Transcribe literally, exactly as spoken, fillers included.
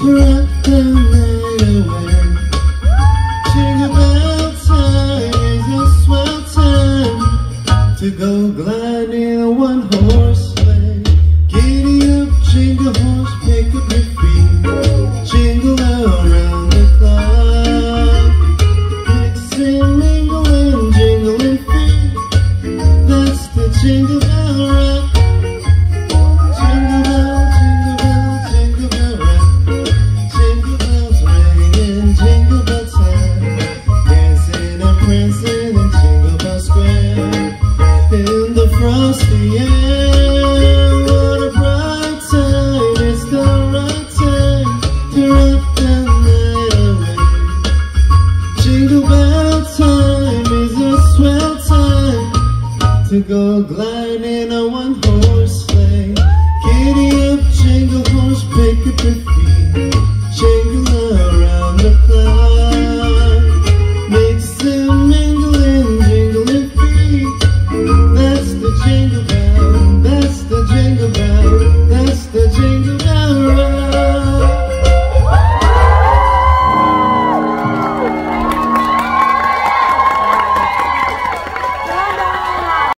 rock the night away. Jingle bell time is a swell time to go gliding in a one-horse sleigh. Giddy up, jingle horse, pick up your feet, jingle around the clock. Mixing, mingling, jingling feet, that's the jingle bell rock. Jingle bell, jingle bell, jingle bell rock. Jingle bells ringing, jingle bell time, dancing and prancing in Jingle Bell Square. In the frosty air, what a bright time, it's the right time to rock the night away. Jingle bell time is a swell time to go gliding in a one-horse sleigh. Giddy up, jingle horse, pick up your